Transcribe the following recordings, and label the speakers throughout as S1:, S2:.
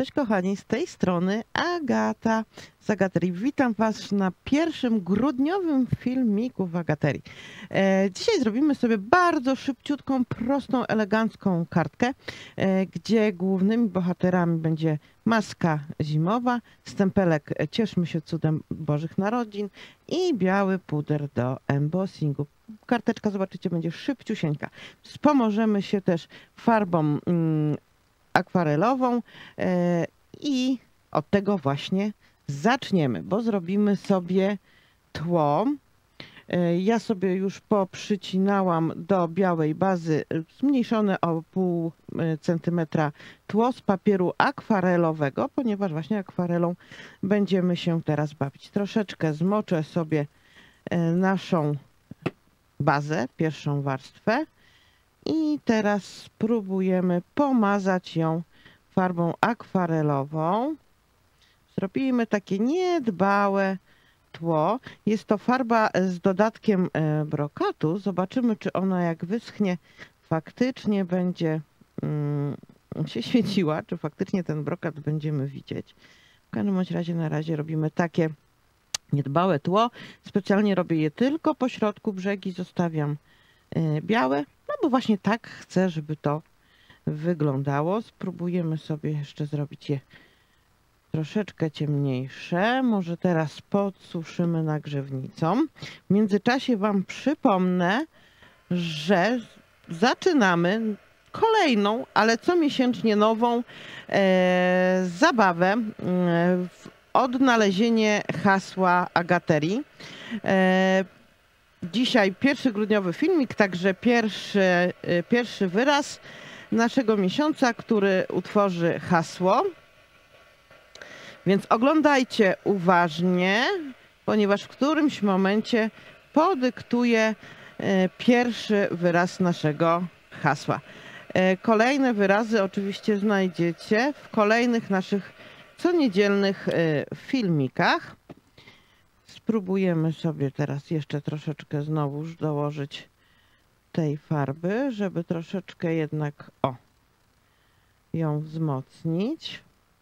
S1: Cześć kochani, z tej strony Agata z Agaterii. Witam Was na pierwszym grudniowym filmiku w Agaterii. Dzisiaj zrobimy sobie bardzo szybciutką, prostą, elegancką kartkę, gdzie głównymi bohaterami będzie maska zimowa, stempelek Cieszmy się cudem Bożych Narodzin i biały puder do embossingu. Karteczka, zobaczycie, będzie szybciusieńka. Wspomożemy się też farbą akwarelową i od tego właśnie zaczniemy, bo zrobimy sobie tło. Ja sobie już poprzycinałam do białej bazy zmniejszone o pół centymetra tło z papieru akwarelowego, ponieważ właśnie akwarelą będziemy się teraz bawić. Troszeczkę zmoczę sobie naszą bazę, pierwszą warstwę. I teraz spróbujemy pomazać ją farbą akwarelową. Zrobimy takie niedbałe tło. Jest to farba z dodatkiem brokatu. Zobaczymy, czy ona jak wyschnie faktycznie będzie się świeciła, czy faktycznie ten brokat będziemy widzieć. W każdym bądź razie na razie robimy takie niedbałe tło. Specjalnie robię je tylko po środku, brzegi zostawiam białe. No bo właśnie tak chcę, żeby to wyglądało. Spróbujemy sobie jeszcze zrobić je troszeczkę ciemniejsze. Może teraz podsuszymy nagrzewnicą. W międzyczasie Wam przypomnę, że zaczynamy kolejną, ale comiesięcznie nową zabawę w odnalezienie hasła Agaterii. Dzisiaj pierwszy grudniowy filmik, także pierwszy wyraz naszego miesiąca, który utworzy hasło. Więc oglądajcie uważnie, ponieważ w którymś momencie podyktuję pierwszy wyraz naszego hasła. Kolejne wyrazy oczywiście znajdziecie w kolejnych naszych coniedzielnych filmikach. Spróbujemy sobie teraz jeszcze troszeczkę znowuż dołożyć tej farby, żeby troszeczkę jednak ją wzmocnić.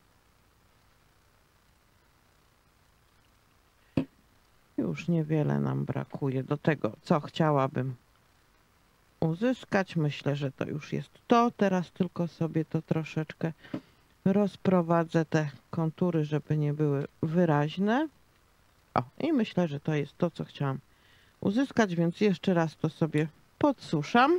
S1: Już niewiele nam brakuje do tego, co chciałabym uzyskać. Myślę, że to już jest to. Teraz tylko sobie to troszeczkę rozprowadzę, te kontury, żeby nie były wyraźne. I myślę, że to jest to, co chciałam uzyskać, więc jeszcze raz to sobie podsuszam.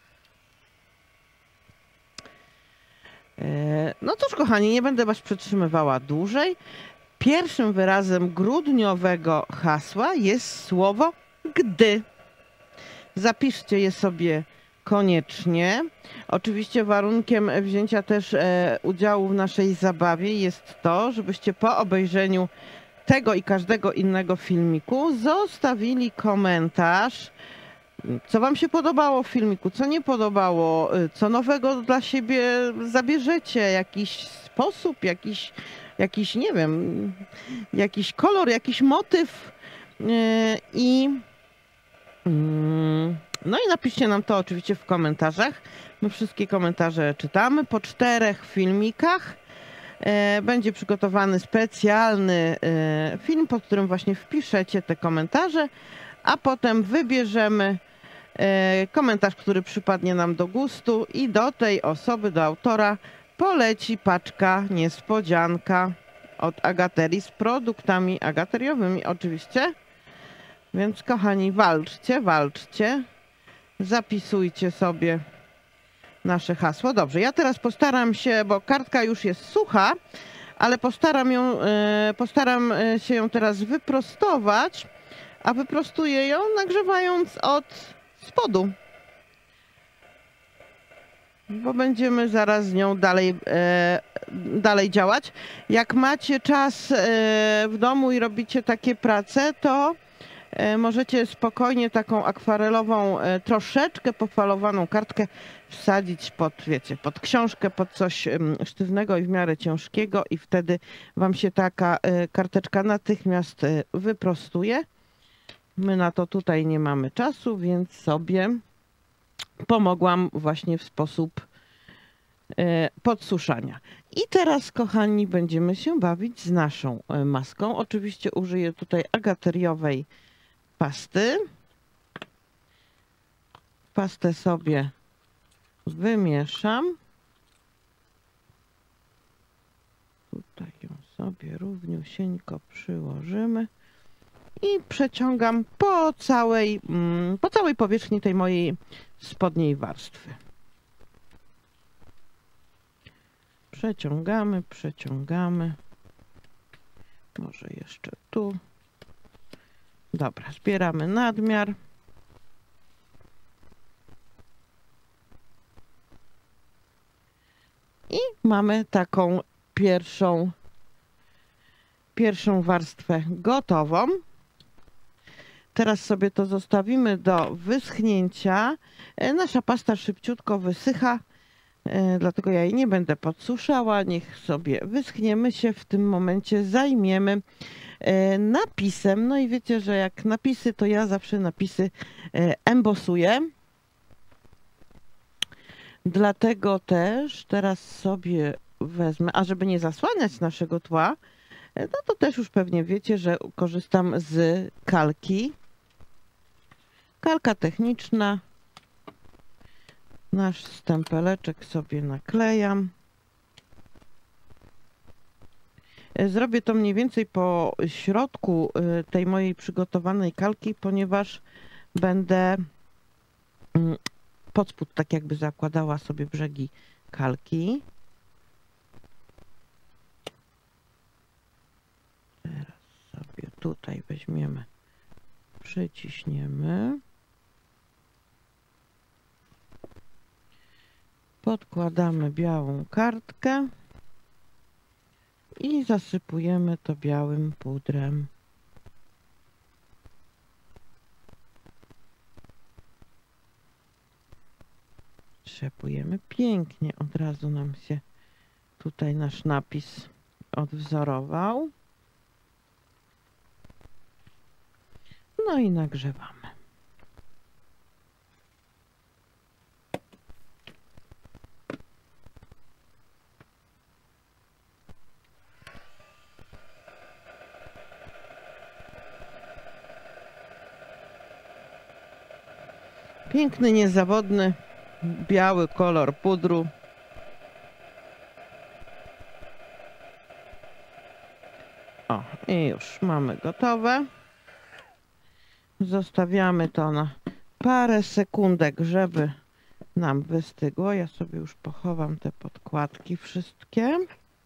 S1: No cóż, kochani, nie będę Was przetrzymywała dłużej. Pierwszym wyrazem grudniowego hasła jest słowo gdy. Zapiszcie je sobie koniecznie. Oczywiście warunkiem wzięcia też udziału w naszej zabawie jest to, żebyście po obejrzeniu tego i każdego innego filmiku zostawili komentarz, co Wam się podobało w filmiku, co nie podobało, co nowego dla siebie zabierzecie, jakiś sposób, jakiś nie wiem, jakiś kolor, jakiś motyw no i napiszcie nam to oczywiście w komentarzach. My wszystkie komentarze czytamy. Po 4 filmikach będzie przygotowany specjalny film, pod którym właśnie wpiszecie te komentarze, a potem wybierzemy komentarz, który przypadnie nam do gustu i do tej osoby, do autora poleci paczka niespodzianka od Agaterii z produktami agateriowymi oczywiście. Więc kochani, walczcie, walczcie. Zapisujcie sobie nasze hasło. Dobrze, ja teraz postaram się, bo kartka już jest sucha, ale postaram się ją teraz wyprostować, a wyprostuję ją nagrzewając od spodu. Bo będziemy zaraz z nią dalej działać. Jak macie czas w domu i robicie takie prace, to możecie spokojnie taką akwarelową, troszeczkę pofalowaną kartkę wsadzić pod, wiecie, pod książkę, pod coś sztywnego i w miarę ciężkiego i wtedy Wam się taka karteczka natychmiast wyprostuje. My na to tutaj nie mamy czasu, więc sobie pomogłam właśnie w sposób podsuszania. I teraz, kochani, będziemy się bawić z naszą maską. Oczywiście użyję tutaj agateriowej pasty. Pastę sobie wymieszam. Tutaj ją sobie równiusieńko przyłożymy i przeciągam po całej powierzchni tej mojej spodniej warstwy. Przeciągamy, przeciągamy. Może jeszcze tu. Dobra, zbieramy nadmiar. I mamy taką pierwszą warstwę gotową. Teraz sobie to zostawimy do wyschnięcia. Nasza pasta szybciutko wysycha, dlatego ja jej nie będę podsuszała. Niech sobie wyschnie. My się w tym momencie zajmiemy napisem. No i wiecie, że jak napisy, to ja zawsze napisy embosuję. Dlatego też teraz sobie wezmę, a żeby nie zasłaniać naszego tła, no to też już pewnie wiecie, że korzystam z kalki. Kalka techniczna. Nasz stempeleczek sobie naklejam. Zrobię to mniej więcej po środku tej mojej przygotowanej kalki, ponieważ będę pod spód tak jakby zakładała sobie brzegi kalki. Teraz sobie tutaj weźmiemy, przyciśniemy. Podkładamy białą kartkę i zasypujemy to białym pudrem. Trzepujemy pięknie, od razu nam się tutaj nasz napis odwzorował. No i nagrzewamy. Piękny, niezawodny, biały kolor pudru. O, i już mamy gotowe. Zostawiamy to na parę sekundek, żeby nam wystygło. Ja sobie już pochowam te podkładki wszystkie.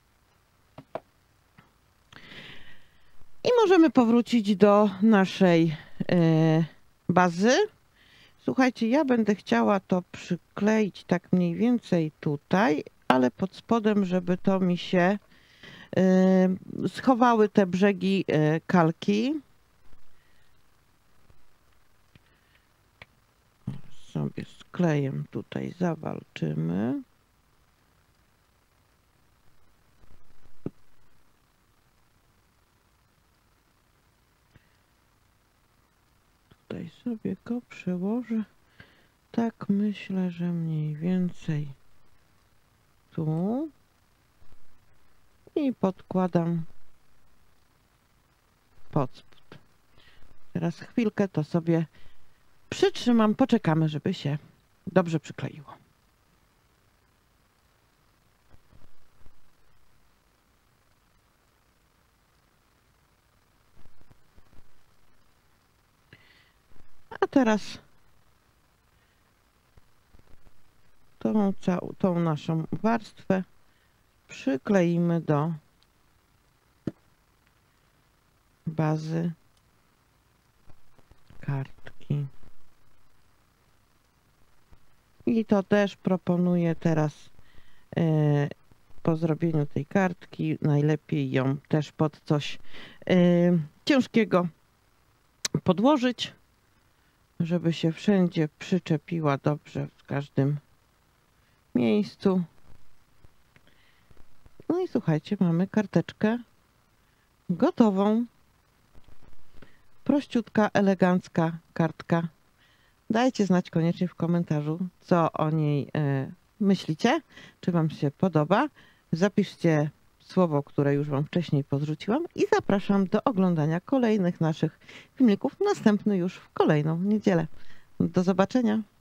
S1: I możemy powrócić do naszej bazy. Słuchajcie, ja będę chciała to przykleić tak mniej więcej tutaj, ale pod spodem, żeby to mi się schowały te brzegi kalki. Sobie z klejem tutaj zawalczymy. Tutaj sobie go przełożę. Tak myślę, że mniej więcej tu. I podkładam pod spód. Teraz chwilkę to sobie przytrzymam, poczekamy, żeby się dobrze przykleiło. A teraz tą naszą warstwę przykleimy do bazy kartki. I to też proponuję teraz po zrobieniu tej kartki najlepiej ją też pod coś ciężkiego podłożyć, żeby się wszędzie przyczepiła dobrze w każdym miejscu. No i słuchajcie, mamy karteczkę gotową. Prościutka, elegancka kartka. Dajcie znać koniecznie w komentarzu, co o niej myślicie, czy wam się podoba. Zapiszcie słowo, które już Wam wcześniej podrzuciłam i zapraszam do oglądania kolejnych naszych filmików, następny już w kolejną niedzielę. Do zobaczenia.